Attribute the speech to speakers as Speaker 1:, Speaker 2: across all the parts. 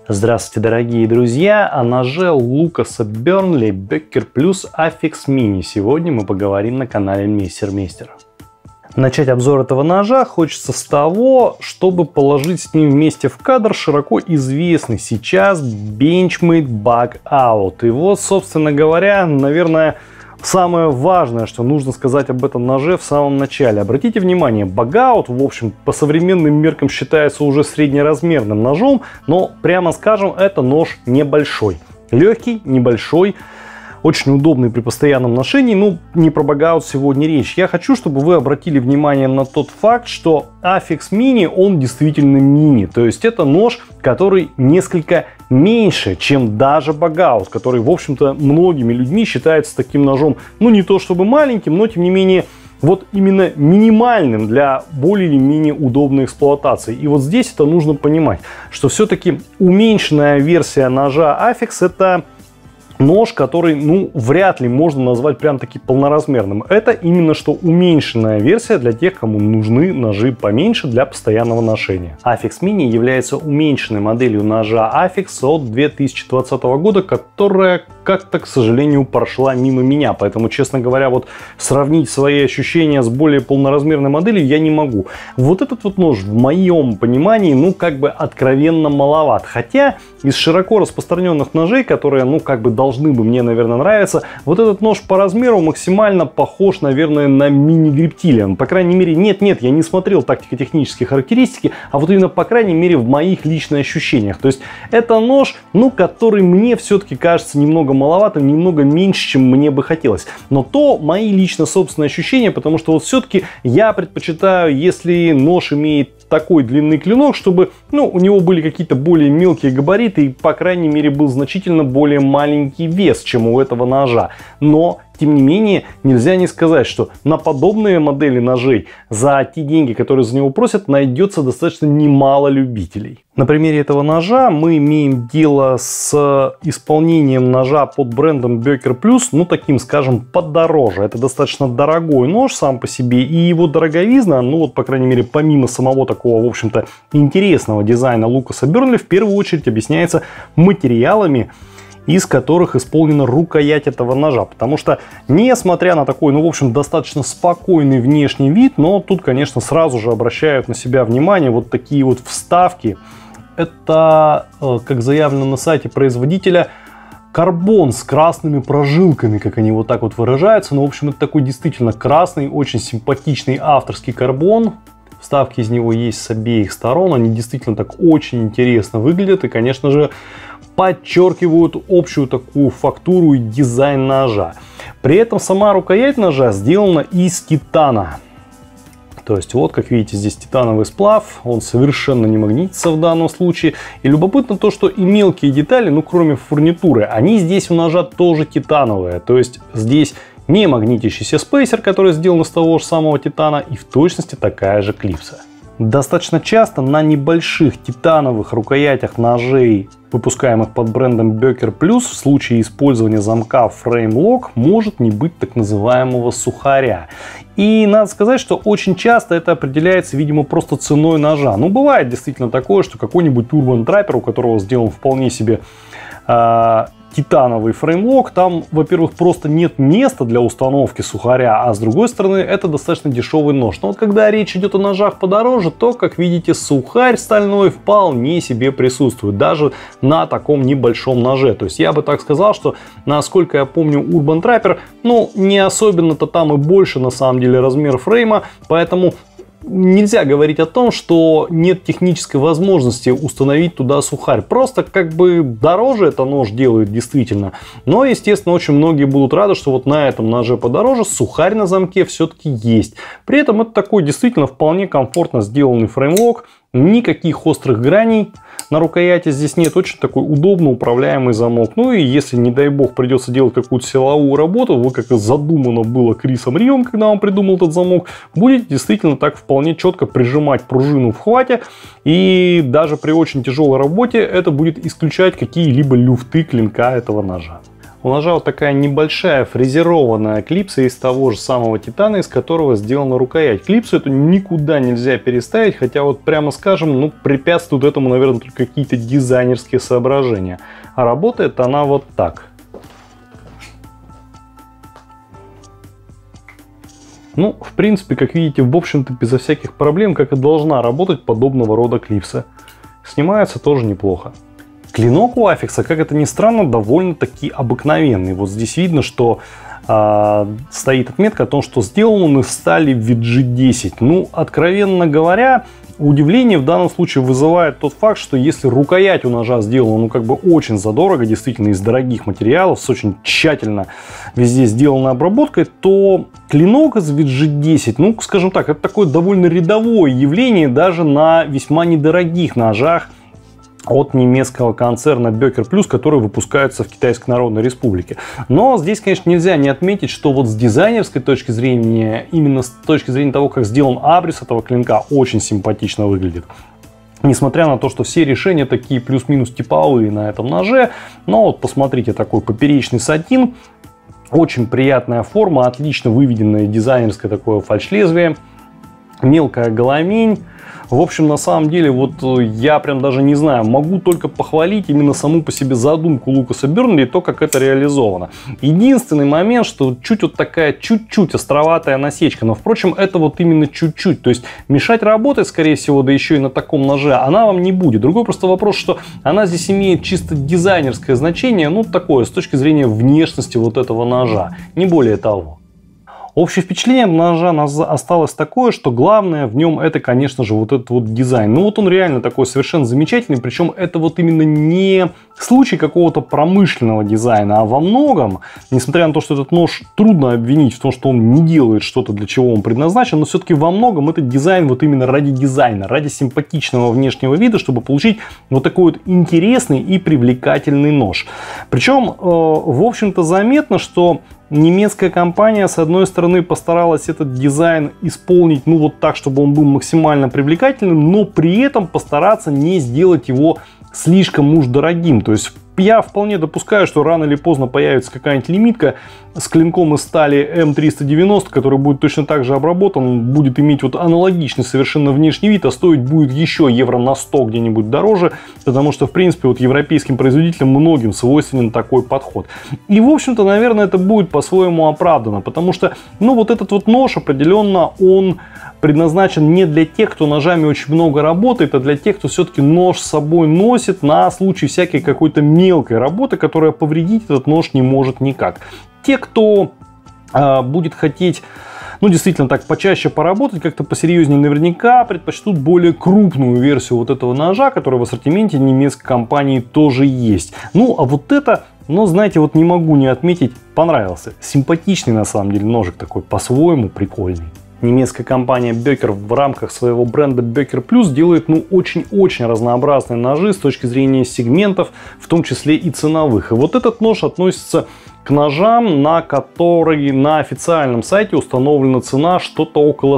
Speaker 1: Здравствуйте, дорогие друзья! О ноже Лукаса Бернли Беккер Плюс Affix Mini сегодня мы поговорим на канале Мессер-Мейстер. Начать обзор этого ножа хочется с того, чтобы положить с ним вместе в кадр широко известный сейчас Benchmade Bug Out. И вот, собственно говоря, наверное, самое важное, что нужно сказать об этом ноже в самом начале. Обратите внимание, Bug Out, в общем, по современным меркам считается уже среднеразмерным ножом, но, прямо скажем, это нож небольшой. Легкий, небольшой, очень удобный при постоянном ношении. Ну, не про Bug Out сегодня речь. Я хочу, чтобы вы обратили внимание на тот факт, что Affix Mini, он действительно мини. То есть это нож, который несколько меньше, чем даже Bug Out, который, в общем-то, многими людьми считается таким ножом, ну, не то чтобы маленьким, но, тем не менее, вот именно минимальным для более или менее удобной эксплуатации. И вот здесь это нужно понимать, что все-таки уменьшенная версия ножа Affix — это нож, который, ну, вряд ли можно назвать прям таки полноразмерным. Это именно что уменьшенная версия для тех, кому нужны ножи поменьше для постоянного ношения. Affix Mini является уменьшенной моделью ножа Affix от 2020 года, которая как-то, к сожалению, прошла мимо меня. Поэтому, честно говоря, вот сравнить свои ощущения с более полноразмерной моделью я не могу. Вот этот вот нож, в моем понимании, ну, как бы откровенно маловат. Хотя из широко распространенных ножей, которые, ну, как бы должны бы мне, наверное, нравиться, вот этот нож по размеру максимально похож, наверное, на мини-грептилиан. По крайней мере, нет, я не смотрел тактико-технические характеристики, а вот именно, по крайней мере, в моих личных ощущениях. То есть это нож, ну, который мне все-таки кажется немного маловатым, немного меньше, чем мне бы хотелось. Но то мои лично собственные ощущения, потому что вот все-таки я предпочитаю, если нож имеет такой длинный клинок, чтобы, ну, у него были какие-то более мелкие габариты и, по крайней мере, был значительно более маленький вес, чем у этого ножа. Но, тем не менее, нельзя не сказать, что на подобные модели ножей за те деньги, которые за него просят, найдется достаточно немало любителей. На примере этого ножа мы имеем дело с исполнением ножа под брендом Беккер Плюс, ну, таким, скажем, подороже. Это достаточно дорогой нож сам по себе, и его дороговизна, ну, вот, по крайней мере, помимо самого такого, в общем-то, интересного дизайна Лукаса Бернли, в первую очередь объясняется материалами, из которых исполнена рукоять этого ножа. Потому что, несмотря на такой, ну, в общем, достаточно спокойный внешний вид, но тут, конечно, сразу же обращают на себя внимание вот такие вот вставки. Это, как заявлено на сайте производителя, карбон с красными прожилками, как они вот так вот выражаются. Но, в общем, это такой действительно красный, очень симпатичный авторский карбон. Вставки из него есть с обеих сторон. Они действительно так очень интересно выглядят. И, конечно же, подчеркивают общую такую фактуру и дизайн ножа. При этом сама рукоять ножа сделана из титана. То есть вот, как видите, здесь титановый сплав, он совершенно не магнитится в данном случае. И любопытно то, что и мелкие детали, ну, кроме фурнитуры, они здесь у ножа тоже титановые. То есть здесь не магнитящийся спейсер, который сделан из того же самого титана, и в точности такая же клипса. Достаточно часто на небольших титановых рукоятях ножей, выпускаемых под брендом Беккер Плюс, в случае использования замка Frame Lock может не быть так называемого сухаря. И надо сказать, что очень часто это определяется, видимо, просто ценой ножа. Ну, бывает действительно такое, что какой-нибудь Urban Trapper, у которого сделан вполне себе титановый фреймлок, там, во-первых, просто нет места для установки сухаря, а с другой стороны, это достаточно дешевый нож. Но вот когда речь идет о ножах подороже, то, как видите, сухарь стальной вполне себе присутствует, даже на таком небольшом ноже. То есть я бы так сказал, что, насколько я помню, Urban Trapper, ну, не особенно-то там и больше, на самом деле, размер фрейма, поэтому нельзя говорить о том, что нет технической возможности установить туда сухарь. Просто как бы дороже это нож делает действительно. Но, естественно, очень многие будут рады, что вот на этом ноже подороже сухарь на замке все-таки есть. При этом это такой действительно вполне комфортно сделанный фреймлок. Никаких острых граней на рукояти здесь нет. Очень такой удобно управляемый замок. Ну и если, не дай бог, придется делать какую-то силовую работу, вот как задумано было Крисом Ривом, когда он придумал этот замок, будете действительно так вполне четко прижимать пружину в хвате. И даже при очень тяжелой работе это будет исключать какие-либо люфты клинка этого ножа. У ножа вот такая небольшая фрезерованная клипса из того же самого титана, из которого сделана рукоять. Клипсу эту никуда нельзя переставить, хотя вот прямо скажем, ну, препятствуют этому, наверное, только какие-то дизайнерские соображения. А работает она вот так. Ну, в принципе, как видите, в общем-то, безо всяких проблем, как и должна работать подобного рода клипса. Снимается тоже неплохо. Клинок у Аффикса, как это ни странно, довольно-таки обыкновенный. Вот здесь видно, что стоит отметка о том, что сделан он из стали VG10. Ну, откровенно говоря, удивление в данном случае вызывает тот факт, что если рукоять у ножа сделана, ну, как бы очень задорого, действительно из дорогих материалов, с очень тщательно везде сделанной обработкой, то клинок из VG10, ну, скажем так, это такое довольно рядовое явление даже на весьма недорогих ножах от немецкого концерна Böker Plus, который выпускается в Китайской Народной Республике. Но здесь, конечно, нельзя не отметить, что вот с дизайнерской точки зрения, именно с точки зрения того, как сделан абрис этого клинка, очень симпатично выглядит. Несмотря на то, что все решения такие плюс-минус типовые на этом ноже, но вот посмотрите, такой поперечный сатин, очень приятная форма, отлично выведенное дизайнерское такое фальш-лезвие, мелкая голомень. В общем, на самом деле, вот я прям даже не знаю, могу только похвалить именно саму по себе задумку Лукаса Бернли и то, как это реализовано. Единственный момент, что чуть вот такая чуть-чуть островатая насечка, но, впрочем, это вот именно чуть-чуть. То есть мешать работать, скорее всего, да еще и на таком ноже, она вам не будет. Другой просто вопрос, что она здесь имеет чисто дизайнерское значение, ну, такое, с точки зрения внешности вот этого ножа, не более того. Общее впечатление от ножа осталось такое, что главное в нем это, конечно же, вот этот вот дизайн. Ну вот он реально такой совершенно замечательный, причем это вот именно не случай какого-то промышленного дизайна, а во многом, несмотря на то, что этот нож трудно обвинить в том, что он не делает что-то, для чего он предназначен, но все-таки во многом этот дизайн вот именно ради дизайна, ради симпатичного внешнего вида, чтобы получить вот такой вот интересный и привлекательный нож. Причем, в общем-то, заметно, что немецкая компания, с одной стороны, постаралась этот дизайн исполнить, ну, вот так, чтобы он был максимально привлекательным, но при этом постараться не сделать его слишком уж дорогим. То есть я вполне допускаю, что рано или поздно появится какая-нибудь лимитка с клинком из стали М390, который будет точно так же обработан, будет иметь вот аналогичный совершенно внешний вид, а стоить будет еще евро на 100 где-нибудь дороже, потому что, в принципе, вот европейским производителям многим свойственен такой подход. И, в общем-то, наверное, это будет по-своему оправдано, потому что, ну, вот этот вот нож определенно, он предназначен не для тех, кто ножами очень много работает, а для тех, кто все-таки нож с собой носит на случай всякой какой-то мелкой работы, которая повредить этот нож не может никак. Те, кто будет хотеть, ну, действительно так почаще поработать, как-то посерьезнее, наверняка предпочтут более крупную версию вот этого ножа, которая в ассортименте немецкой компании тоже есть. Ну, а вот это, ну, знаете, вот не могу не отметить, понравился. Симпатичный на самом деле ножик такой, по-своему прикольный. Немецкая компания Böker в рамках своего бренда Böker Plus делает, ну, очень-очень разнообразные ножи с точки зрения сегментов, в том числе и ценовых. И вот этот нож относится к ножам, на которые на официальном сайте установлена цена что-то около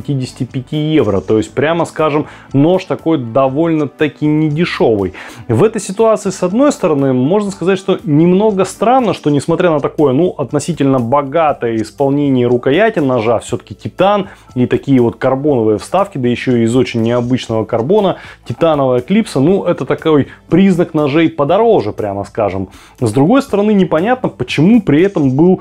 Speaker 1: 155 евро. То есть, прямо скажем, нож такой довольно-таки недешевый. В этой ситуации, с одной стороны, можно сказать, что немного странно, что несмотря на такое, ну, относительно богатое исполнение рукояти ножа, все-таки титан и такие вот карбоновые вставки, да еще и из очень необычного карбона, титановая клипса, ну, это такой признак ножей подороже, прямо скажем. С другой стороны, непонятно, почему при этом был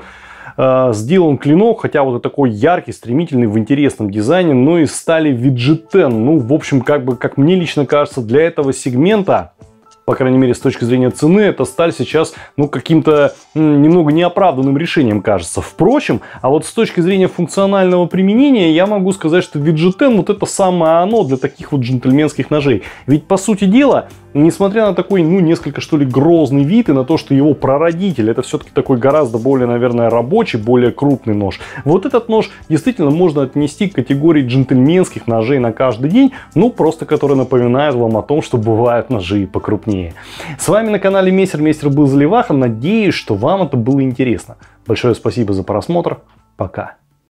Speaker 1: сделан клинок, хотя вот такой яркий, стремительный, в интересном дизайне, но из стали VG10. Ну, в общем, как бы, как мне лично кажется, для этого сегмента, по крайней мере, с точки зрения цены, эта сталь сейчас, ну, каким-то немного неоправданным решением кажется. Впрочем, а вот с точки зрения функционального применения, я могу сказать, что VG10 вот это самое оно для таких вот джентльменских ножей. Ведь, по сути дела, несмотря на такой, ну, несколько, что ли, грозный вид и на то, что его прародитель, это все-таки такой гораздо более, наверное, рабочий, более крупный нож. Вот этот нож действительно можно отнести к категории джентльменских ножей на каждый день, ну, просто которые напоминают вам о том, что бывают ножи и покрупнее. С вами на канале Мессер был Заливаха. Надеюсь, что вам это было интересно. Большое спасибо за просмотр. Пока.